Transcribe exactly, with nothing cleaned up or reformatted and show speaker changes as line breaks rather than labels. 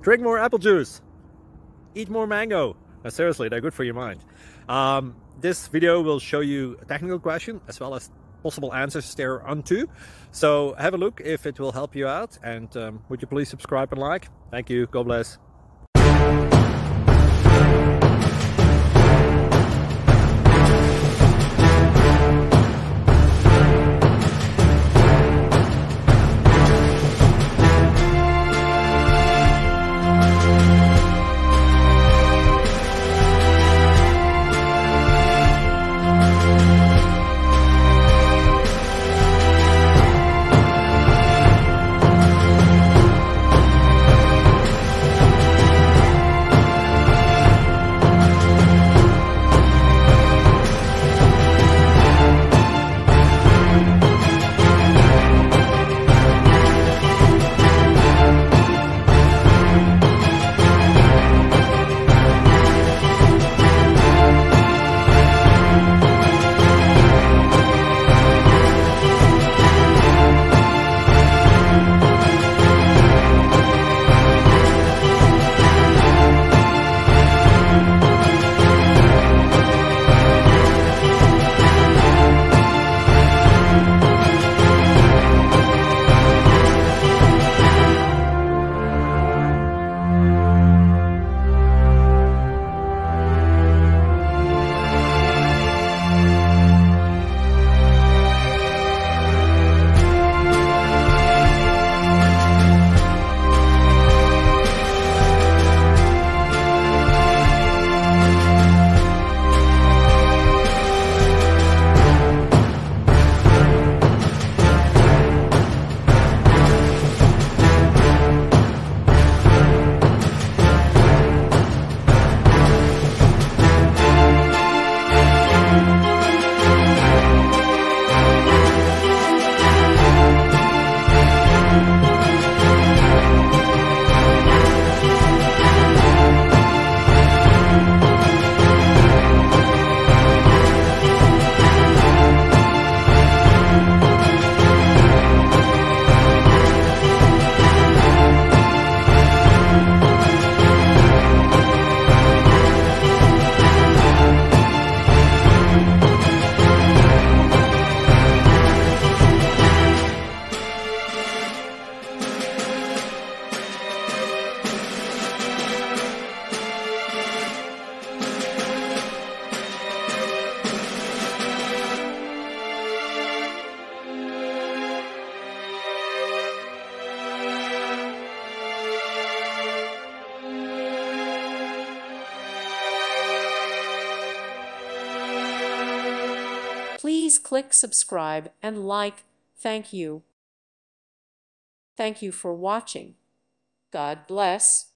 drink more apple juice, eat more mango. No, seriously, they're good for your mind. Um, this video will show you a technical question as well as possible answers thereunto. So have a look if it will help you out, and um, would you please subscribe and like? Thank you. God bless.
Please click subscribe and like. Thank you. Thank you for watching. God bless.